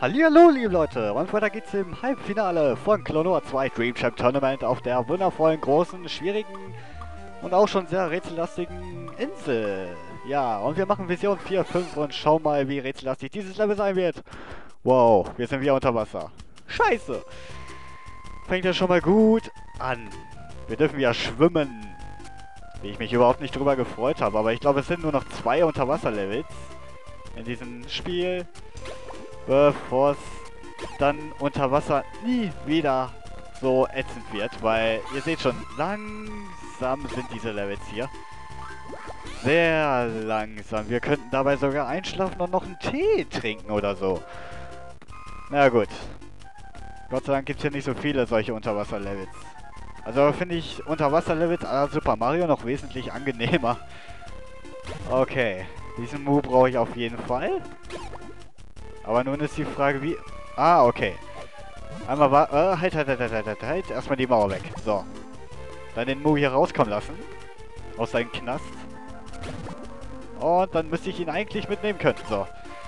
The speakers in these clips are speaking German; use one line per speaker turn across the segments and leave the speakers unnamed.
Hallihallo, liebe Leute, und weiter geht's im Halbfinale von Klonoa 2 Dream Champ Tournament auf der wundervollen, großen, schwierigen und auch schon sehr rätsellastigen Insel. Ja, und wir machen Vision 4, 5 und schauen mal, wie rätsellastig dieses Level sein wird. Wow, wir sind wieder unter Wasser. Scheiße! Fängt ja schon mal gut an. Wir dürfen ja schwimmen. Wie ich mich überhaupt nicht drüber gefreut habe, aber ich glaube, es sind nur noch 2 Unterwasser-Levels in diesem Spiel, bevor es dann unter Wasser nie wieder so ätzend wird, weil ihr seht schon, langsam sind diese Levels hier. Sehr langsam. Wir könnten dabei sogar einschlafen und noch einen Tee trinken oder so. Na gut. Gott sei Dank gibt es hier nicht so viele solche Unterwasser-Levels. Also finde ich Unterwasser-Levels à la Super Mario noch wesentlich angenehmer. Okay. Diesen Move brauche ich auf jeden Fall. Aber nun ist die Frage, wie... Ah, okay. Einmal halt. Erstmal die Mauer weg. So. Dann den Mu hier rauskommen lassen. Aus seinem Knast. Und dann müsste ich ihn eigentlich mitnehmen können. So.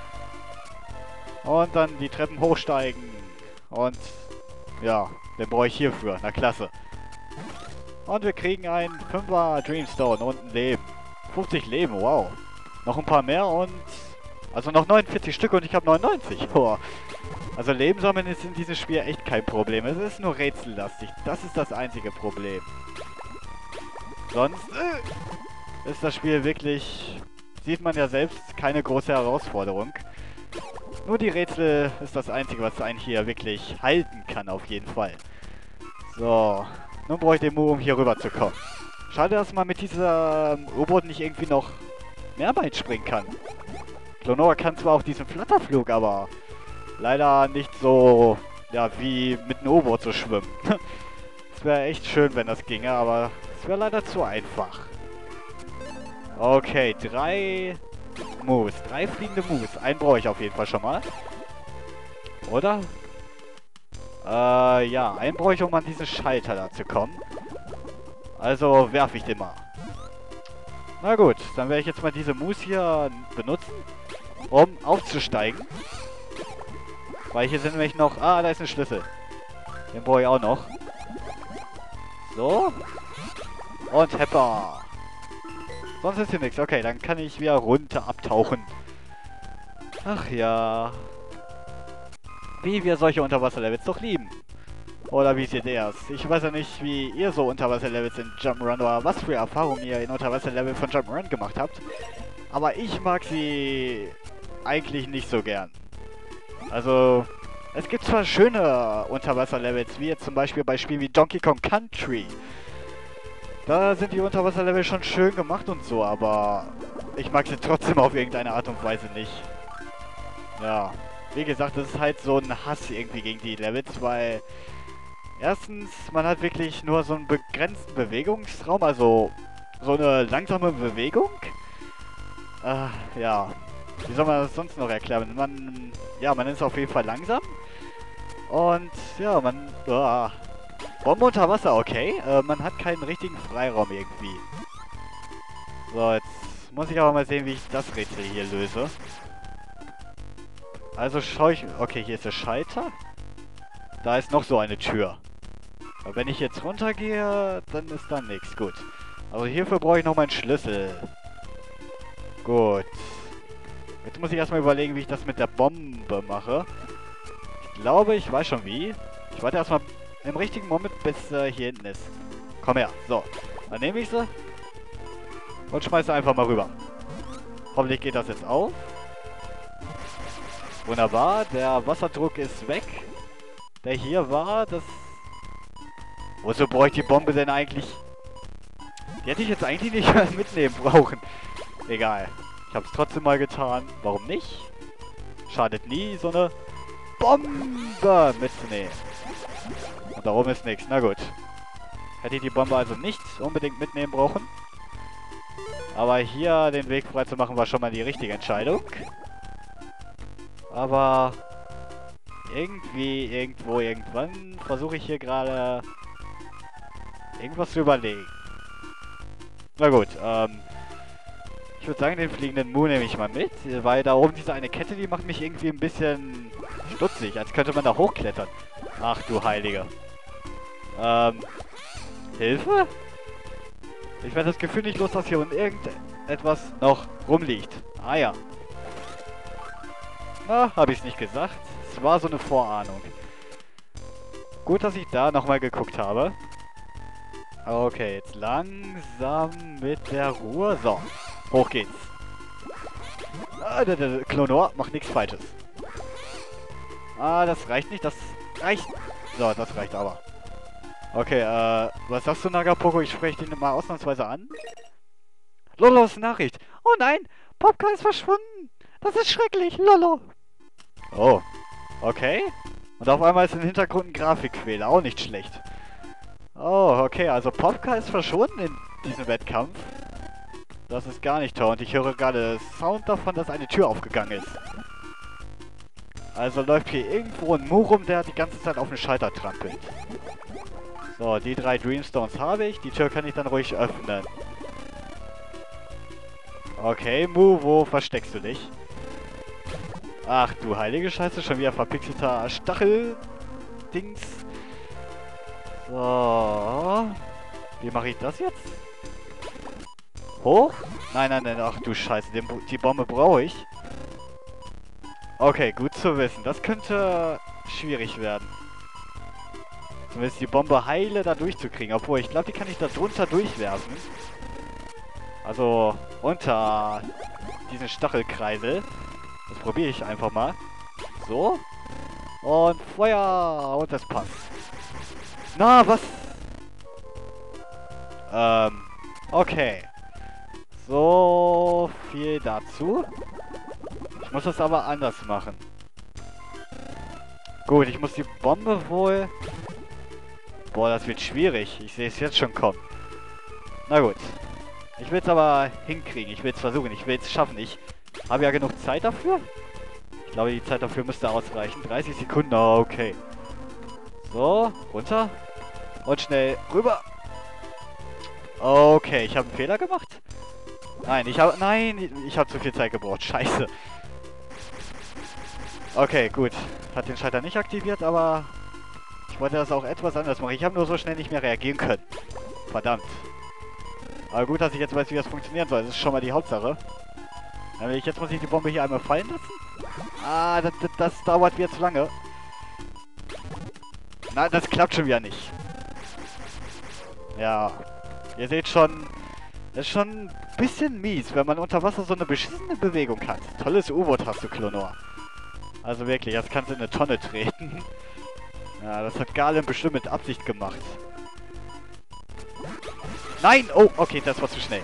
Und dann die Treppen hochsteigen. Und... Ja, den brauche ich hierfür. Na, klasse. Und wir kriegen einen 5er Dreamstone und ein Leben. 50 Leben, wow. Noch ein paar mehr und... Also noch 49 Stück und ich habe 99. Boah. Also Leben sammeln ist in diesem Spiel echt kein Problem. Es ist nur rätsellastig. Das ist das einzige Problem. Sonst ist das Spiel wirklich... Sieht man ja selbst keine große Herausforderung. Nur die Rätsel ist das einzige, was einen hier wirklich halten kann, auf jeden Fall. So. Nun brauche ich den Mu, um hier rüber zu kommen. Schade, dass man mit dieser U-Boot nicht irgendwie noch mehrmals springen kann. Klonoa kann zwar auch diesen Flatterflug, aber leider nicht so, ja, wie mit einem U-Boot zu schwimmen. Es wäre echt schön, wenn das ginge, aber es wäre leider zu einfach. Okay, 3 Moves, 3 fliegende Moves. Einen brauche ich auf jeden Fall schon mal. Oder? Ja, einen brauche ich, um an diesen Schalter da zu kommen. Also werfe ich den mal. Na gut, dann werde ich jetzt mal diese Moves hier benutzen, um aufzusteigen. Weil hier sind nämlich noch... Ah, da ist ein Schlüssel. Den brauche ich auch noch. So. Und Hepper. Sonst ist hier nichts. Okay, dann kann ich wieder runter abtauchen. Ach ja. Wie wir solche Unterwasser-Levels doch lieben. Oder wie seht ihr es? Ich weiß ja nicht, wie ihr so Unterwasser-Levels in Jump'n'Run oder was für Erfahrungen ihr in Unterwasser-Level von Jump'n'Run gemacht habt. Aber ich mag sie eigentlich nicht so gern. Also, es gibt zwar schöne Unterwasser-Levels, wie jetzt zum Beispiel bei Spielen wie Donkey Kong Country. Da sind die Unterwasser-Level schon schön gemacht und so, aber ich mag sie trotzdem auf irgendeine Art und Weise nicht. Ja, wie gesagt, das ist halt so ein Hass irgendwie gegen die Levels, weil... Erstens, man hat wirklich nur so einen begrenzten Bewegungsraum, also so eine langsame Bewegung. Ja, wie soll man das sonst noch erklären? Man ist auf jeden Fall langsam. Und ja, Bombe unter Wasser, okay. Man hat keinen richtigen Freiraum irgendwie. So, jetzt muss ich aber mal sehen, wie ich das Rätsel hier löse. Also schaue ich... Okay, hier ist der Schalter. Da ist noch so eine Tür. Aber wenn ich jetzt runtergehe, dann ist da nichts. Gut. Also hierfür brauche ich noch meinen Schlüssel. Gut. Jetzt muss ich erstmal überlegen, wie ich das mit der Bombe mache. Ich glaube, ich weiß schon wie. Ich warte erstmal im richtigen Moment, bis hier hinten ist. Komm her. So. Dann nehme ich sie. Und schmeiße einfach mal rüber. Hoffentlich geht das jetzt auf. Wunderbar. Der Wasserdruck ist weg. Der hier war, das... Wozu brauche ich die Bombe denn eigentlich? Die hätte ich jetzt eigentlich nicht mitnehmen brauchen. Egal. Ich habe es trotzdem mal getan. Warum nicht? Schadet nie, so eine Bombe mitzunehmen. Und da oben ist nichts. Na gut. Hätte ich die Bombe also nicht unbedingt mitnehmen brauchen. Aber hier den Weg frei zu machen, war schon mal die richtige Entscheidung. Aber... Irgendwie, irgendwo, irgendwann versuche ich hier gerade irgendwas zu überlegen. Na gut, ich würde sagen, den fliegenden Mu nehme ich mal mit, weil da oben diese eine Kette, die macht mich irgendwie ein bisschen stutzig, als könnte man da hochklettern. Ach du Heilige. Hilfe? Ich werde das Gefühl nicht los, dass hier unten irgendetwas noch rumliegt. Ah ja. Na, habe ich es nicht gesagt. Es war so eine Vorahnung. Gut, dass ich da nochmal geguckt habe. Okay, jetzt langsam mit der Ruhe. So, hoch geht's. Ah, der Klonor macht nichts Falsches. Ah, das reicht nicht. Das reicht. So, das reicht aber. Okay, was sagst du, Nagapoko? Ich spreche den mal ausnahmsweise an. Lolos Nachricht. Oh nein, Popka ist verschwunden. Das ist schrecklich, Lolo. Oh, okay. Und auf einmal ist im Hintergrund ein Grafikfehler. Auch nicht schlecht. Oh, okay, also Popka ist verschwunden in diesem Wettkampf. Das ist gar nicht toll. Und ich höre gerade Sound davon, dass eine Tür aufgegangen ist. Also läuft hier irgendwo ein Mu rum, der die ganze Zeit auf den Schalter trampelt. So, die 3 Dreamstones habe ich. Die Tür kann ich dann ruhig öffnen. Okay, Mu, wo versteckst du dich? Ach du heilige Scheiße, schon wieder verpixelter Stachel-Dings. So. Wie mache ich das jetzt? Hoch? Nein, nein, nein, ach du Scheiße, die Bombe brauche ich. Okay, gut zu wissen. Das könnte schwierig werden. Zumindest die Bombe heile da durchzukriegen. Obwohl, ich glaube, die kann ich da drunter durchwerfen. Also, unter diesen Stachelkreisel. Das probiere ich einfach mal. So. Und Feuer. Und das passt. Na, was? Okay. So viel dazu. Ich muss das aber anders machen. Gut, ich muss die Bombe wohl... Boah, das wird schwierig. Ich sehe es jetzt schon kommen. Na gut. Ich will es aber hinkriegen. Ich will es versuchen. Ich will es schaffen. Ich habe ja genug Zeit dafür. Ich glaube, die Zeit dafür müsste ausreichen. 30 Sekunden. Okay. So, runter. Und schnell rüber. Okay, ich habe einen Fehler gemacht. Nein, ich habe zu viel Zeit gebraucht. Scheiße. Okay, gut. Hat den Schalter nicht aktiviert, aber ich wollte das auch etwas anders machen. Ich habe nur so schnell nicht mehr reagieren können. Verdammt. Aber gut, dass ich jetzt weiß, wie das funktionieren soll. Das ist schon mal die Hauptsache. Jetzt muss ich die Bombe hier einmal fallen lassen. Ah, das dauert wieder zu lange. Na, das klappt schon wieder nicht. Ja. Ihr seht schon, das ist schon ein bisschen mies, wenn man unter Wasser so eine beschissene Bewegung hat. Tolles U-Boot hast du, Klonor. Also wirklich, das kannst du in eine Tonne treten. Ja, das hat Galen bestimmt mit Absicht gemacht. Nein! Oh, okay, das war zu schnell.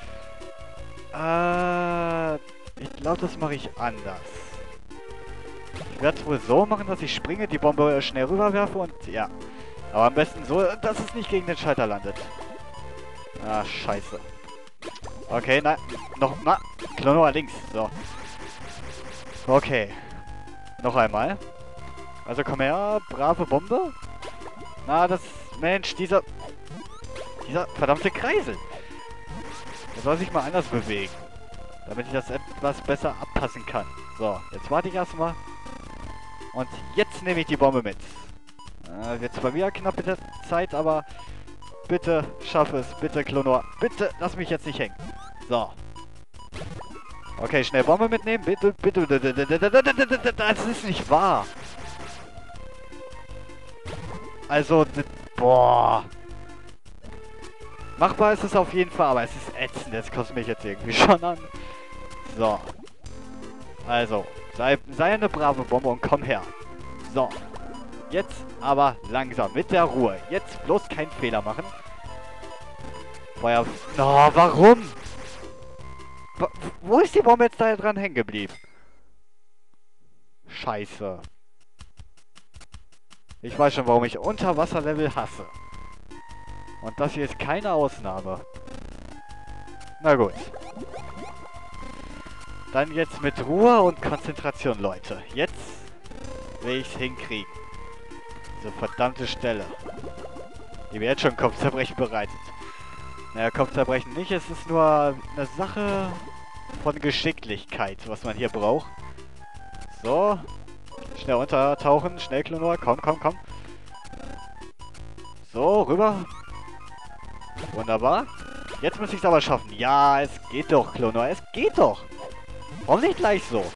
Ich glaube, das mache ich anders. Ich werde es wohl so machen, dass ich springe, die Bombe schnell rüberwerfe und ja. Aber am besten so, dass es nicht gegen den Schalter landet. Ah, scheiße. Okay, nein. Na, Klonor links. So. Okay. Noch einmal. Also komm her, brave Bombe. Na, das... Mensch, dieser verdammte Kreisel. Der soll sich mal anders bewegen. Damit ich das etwas besser abpassen kann. So, jetzt warte ich erstmal. Und jetzt nehme ich die Bombe mit. Wird zwar wieder knapp mit der Zeit, aber... Bitte, schaff es. Bitte, Klonor. Bitte, lass mich jetzt nicht hängen. So. Okay, schnell Bombe mitnehmen. Bitte, bitte. Das ist nicht wahr. Also, boah. Machbar ist es auf jeden Fall, aber es ist ätzend. Das kostet mich jetzt irgendwie schon an. So. Also, sei eine brave Bombe und komm her. So. Jetzt aber langsam, mit der Ruhe. Jetzt bloß keinen Fehler machen. Feuer... Oh, warum? Wo ist die Bombe jetzt da dran hängen geblieben? Scheiße. Ich weiß schon, warum ich Unterwasserlevel hasse. Und das hier ist keine Ausnahme. Na gut. Dann jetzt mit Ruhe und Konzentration, Leute. Jetzt will ich es hinkriegen. Diese verdammte Stelle. Die mir jetzt schon Kopfzerbrechen bereitet. Naja, Kopfzerbrechen nicht. Es ist nur eine Sache von Geschicklichkeit, was man hier braucht. So. Schnell untertauchen. Schnell, Klonor. Komm, komm, komm. So, rüber. Wunderbar. Jetzt muss ich es aber schaffen. Ja, es geht doch, Klonor. Es geht doch. Warum nicht gleich so?